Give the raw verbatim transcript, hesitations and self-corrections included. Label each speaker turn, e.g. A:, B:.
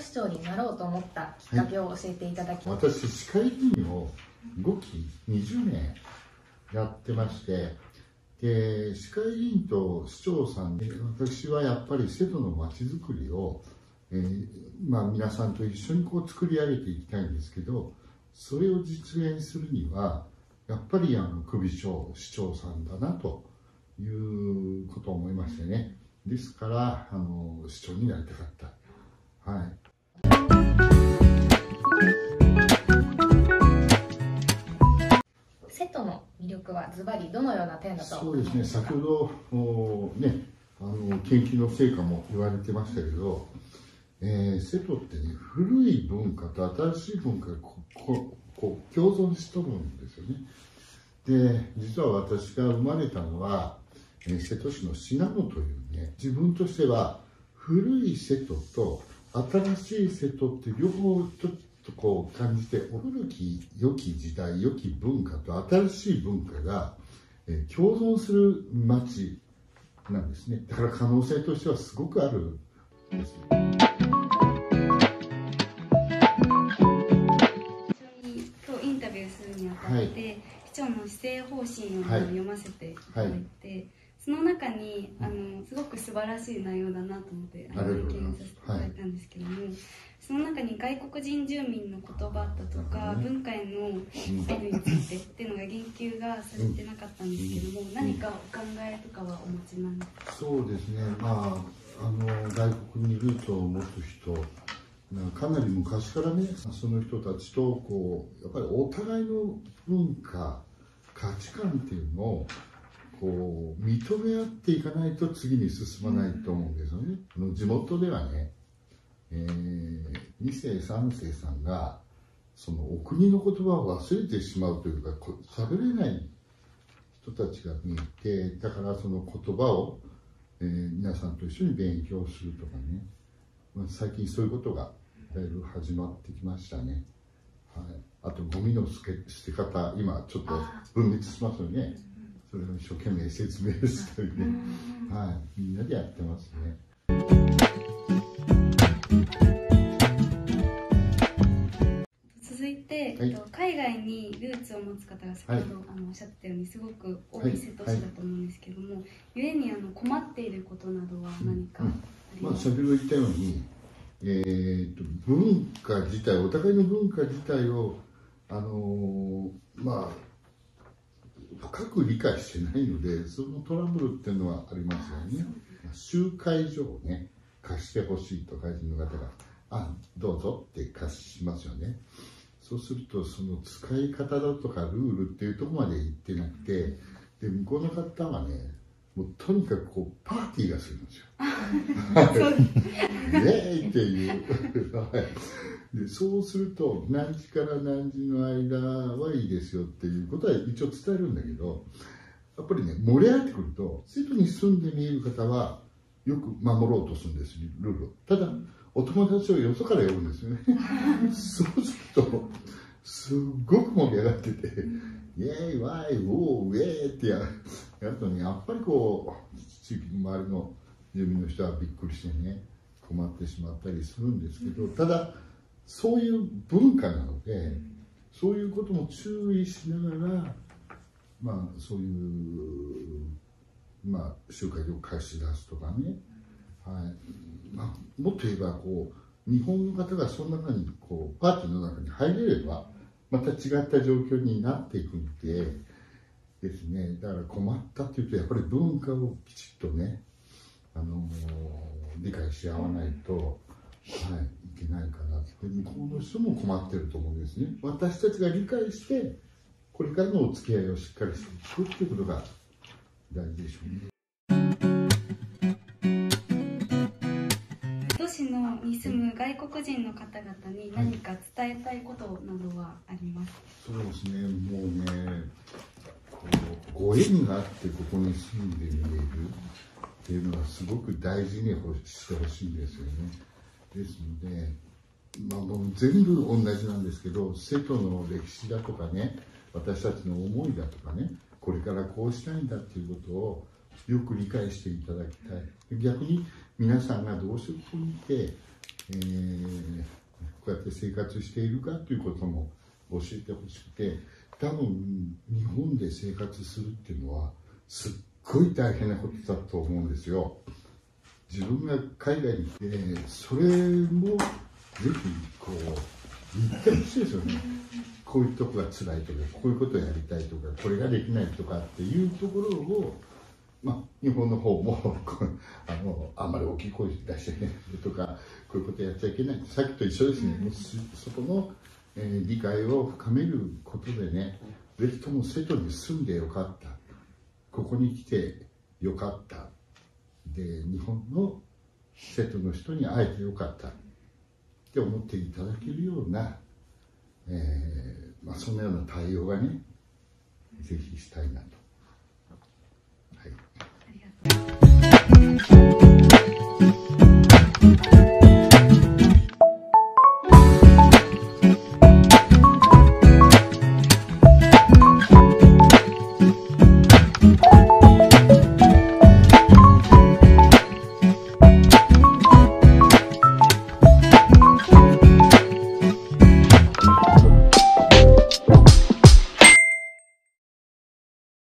A: 市長になろうと思ったきっかけを教えていただきます。
B: はい、私、市会議員をごきにじゅうねんやってまして、で市会議員と市長さんで、私はやっぱり瀬戸のまちづくりを、えーまあ、皆さんと一緒にこう作り上げていきたいんですけど、それを実現するには、やっぱりあの首長、市長さんだなということを思いましてね。ですから、あの市長になりたかった。はい。
A: 瀬戸の魅力はズバリどのような点だと
B: そうですね、先ほどね、あの研究の成果も言われてましたけど、えー、瀬戸ってね、古い文化と新しい文化がこここう共存しとるんですよね。で、実は私が生まれたのは、えー、瀬戸市の信濃というね、自分としては古い瀬戸と新しい瀬戸って両方ちょっとこう感じて、古き良き時代、良き文化と新しい文化が、えー、共存する町なんですね。だから可能性としてはすごくあるんです。
C: にあたって、はい、市長の施政方針を読ませていただいて、はいはい、その中にあのすごく素晴らしい内容だなと思って拝見させていただいたんですけども、はい、その中に外国人住民の言葉だとか、ね、文化への配慮についてっていうのが言及がされてなかったんですけども、うん、何かお考えとかはお持ちなんですか？
B: そうですね、まあ、あの外国にルーツを持つ人、かなり昔からね、その人たちとこうやっぱりお互いの文化、価値観っていうのをこう認め合っていかないと次に進まないと思うんですよね。うん、地元ではね、えー、に世さん世さんがそのお国の言葉を忘れてしまうというか、喋れない人たちが見えて、だからその言葉を、えー、皆さんと一緒に勉強するとかね、まあ、最近そういうことがだいぶ始まってきましたね。はい、あとゴミの捨て方、今ちょっと分別しますよね。それを一生懸命説明したりね、はい、みんなでやってますね。
C: 続いて、はい、海外にルーツを持つ方が先ほど、はい、あのおっしゃってたようにすごく多い瀬戸市だと思うんですけども、はいはい、ゆえにあの困っていることなどは何かありますか？
B: うんうん、まあ、先ほど言ったように、えー、と文化自体、お互いの文化自体を、あのー、まあ深く理解してないので、そのトラブルっていうのはありますよね。集会所をね、貸してほしいと外人の方が、あ、どうぞって貸しますよね。そうすると、その使い方だとかルールっていうところまで行ってなくて、で向こうの方はね、もうとにかくこうパーティーがするんですよ。イエーイっていうで、そうすると何時から何時の間はいいですよっていうことは一応伝えるんだけど、やっぱりね、盛り上がってくると瀬戸に住んで見える方はよく守ろうとするんです、ルールを。ただお友達をよそから呼ぶんですよね。そうするとすっごく盛り上がってて、イエーイワイウォーウェーってやるとね、やっぱりこう地域の周りの住民の人はびっくりしてね、困ってしまったりするんですけど、ただそういう文化なので、そういうことも注意しながら、まあそういうまあ集会を貸し出すとかね、はい、まあ、もっと言えばこう日本の方がその中にこうパーティーの中に入れればまた違った状況になっていくんでですね。だから困ったっていうとやっぱり文化をきちっとね、あのー、理解し合わないと、はい、いけないかな。で向こうの人も困ってると思うんですね。私たちが理解してこれからのお付き合いをしっかりしていくっていうことが大事でしょうね。
C: 都市のに住む外国人の方々に何か伝えたいことなどはありますか？
B: そうですね、もうね、こうご縁があってここに住んでみれるっていうのがすごく大事にしてほしいんですよね。ですので、まあ、もう全部同じなんですけど、瀬戸の歴史だとかね、私たちの思いだとかね、これからこうしたいんだっていうことをよく理解していただきたい。逆に皆さんがどうしてここにいてえー、こうやって生活しているかということも教えてほしくて、多分日本で生活するっていうのはすっごい大変なことだと思うんですよ。自分が海外に行ってそれもぜひこう言ってほしいですよね。こういうとこが辛いとか、こういうことをやりたいとか、これができないとかっていうところを、まあ、日本の方もあのあんまり大きい声出しちゃいけないとか、こういうことやっちゃいけない、さっきと一緒ですね。もうそこの、えー、理解を深めることでね、ぜひとも瀬戸に住んでよかった、ここに来てよかった、で日本の瀬戸の人に会えてよかったって思っていただけるような、えーまあ、そんなような対応がね、ぜひしたいなと。はい、
C: ありがとうございます。